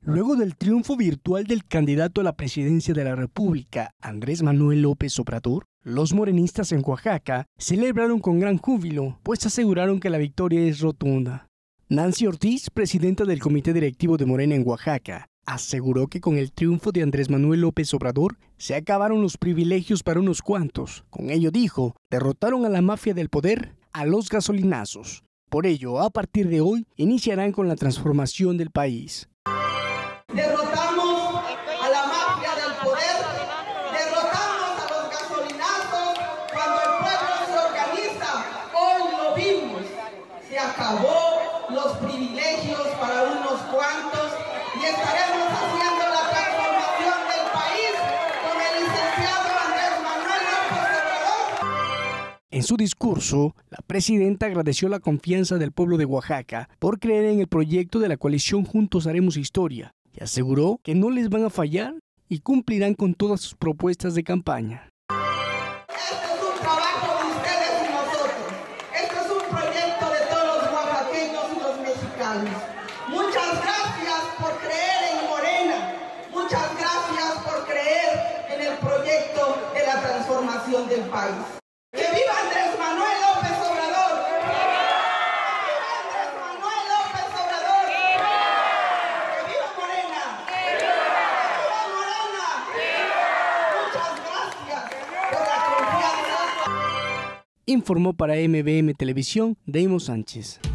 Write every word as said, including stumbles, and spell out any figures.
Luego del triunfo virtual del candidato a la presidencia de la República, Andrés Manuel López Obrador, los morenistas en Oaxaca celebraron con gran júbilo, pues aseguraron que la victoria es rotunda. Nancy Ortiz, presidenta del Comité Directivo de Morena en Oaxaca, aseguró que con el triunfo de Andrés Manuel López Obrador se acabaron los privilegios para unos cuantos. Con ello, dijo, derrotaron a la mafia del poder, a los gasolinazos. Por ello, a partir de hoy, iniciarán con la transformación del país. Derrotamos a la mafia del poder, derrotamos a los gasolinazos. Cuando el pueblo se organiza, hoy lo vimos. Se acabó los privilegios para unos cuantos y estaremos haciendo la transformación del país con el licenciado Andrés Manuel López Obrador. En su discurso, la presidenta agradeció la confianza del pueblo de Oaxaca por creer en el proyecto de la coalición Juntos Haremos Historia y aseguró que no les van a fallar y cumplirán con todas sus propuestas de campaña. Este es un trabajo de ustedes y nosotros. Este es un proyecto de todos los oaxaqueños y los mexicanos. Muchas gracias por creer en Morena. Muchas gracias por creer en el proyecto de la transformación del país. ¡Que viva Andrés Manuel López Obrador! ¡Que viva Andrés Manuel López Obrador! ¡Que viva Morena! ¡Que viva Morena! Muchas gracias por la confianza. Informó para M B M Televisión, Deimo Sánchez.